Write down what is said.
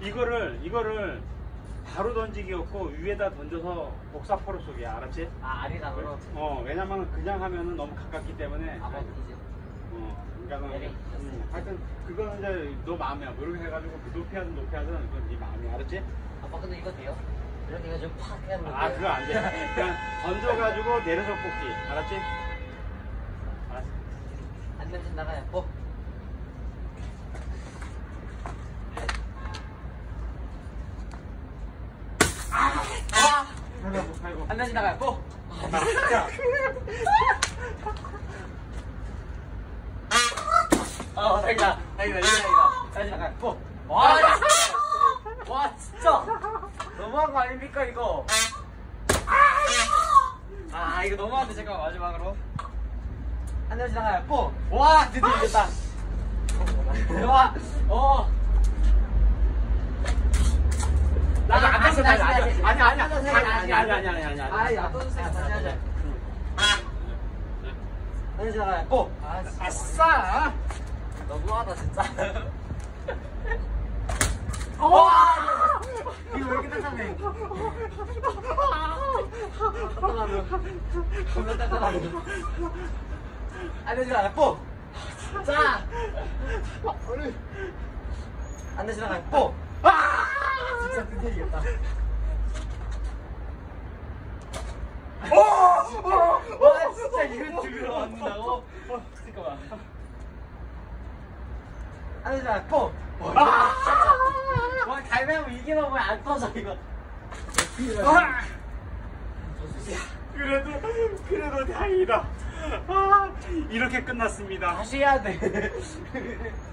이거를 바로 던지기였고 위에다 던져서 복사포로 쏘기 알았지? 아, 아리랑으로? 왜냐면 그냥 하면은 너무 가깝기 때문에. 아, 맞지. 그러니까는 하여튼 그거는 이제 너 마음이야. 뭐 이렇게 해가지고 높이 하든 그건 네 마음이야. 알았지? 아빠 근데 이거 돼요? 이런 이거 좀 팍 해야 되는데. 아, 그거 안 돼. 그냥 던져가지고 내려서 뽑기. 알았지? 알았어. 안 냄새 나가요. 뽀. 아이고. 안 냄새 나가요. 뽀. 진짜. 다행이다. 다시 나가요. 뽀. 와, 진짜. 와, 진짜. 너무한 거 아닙니까, 이거? 아, 이거 너무한데, 잠깐 마지막으로. 한 냄새 나가요. 뽀. 와, 드디어 이겼다. 와, 안 됐어, 다시. 아니야. 아니, 놔둬주세요. 다시 하자. 한 냄새 나가요. 뽀. 아싸! 너무하다, 진짜. 와! 이거 왜 이렇게 딱딱해? 겁나 딱딱하네. 안 되지 않아, 뽀! 자! 안 되지 않아, 뽀! 진짜 드디어 이겼다. 와, 진짜 이거 들어 맞는다고? 잠깐만. 안 되지 않아, 뽀! 와, 갈매고 이기면 왜 안 터져, 이거. 그래도 다행이다. 이렇게 끝났습니다. 다시 해야 돼.